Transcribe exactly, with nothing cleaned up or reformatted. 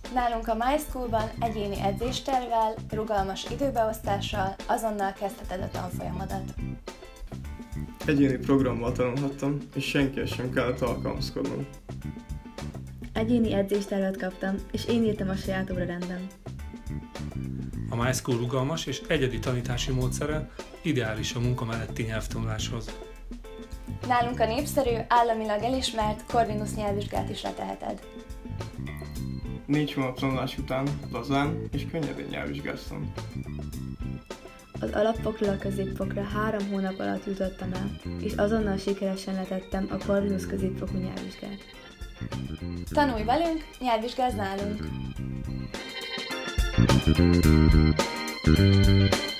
Nálunk a MySchoolban egyéni edzéstervvel, rugalmas időbeosztással azonnal kezdheted a tanfolyamodat. Egyéni programmal tanulhattam, és senkihez sem kellett alkalmazkodnom. Egyéni edzéstervet kaptam, és én írtam a saját órarendem. A MySchool rugalmas és egyedi tanítási módszere ideális a munka melletti nyelvtanuláshoz. Nálunk a népszerű, államilag elismert Corvinus nyelvvizsgát is leteheted. Négy hónap tanulás után lazán és könnyedén nyelvvizsgáztam. Az alapfokról a középfokra három hónap alatt jutottam el, és azonnal sikeresen letettem a Corvinus középfokú nyelvvizsgát. Tanulj velünk, nyelvvizsgázz nálunk!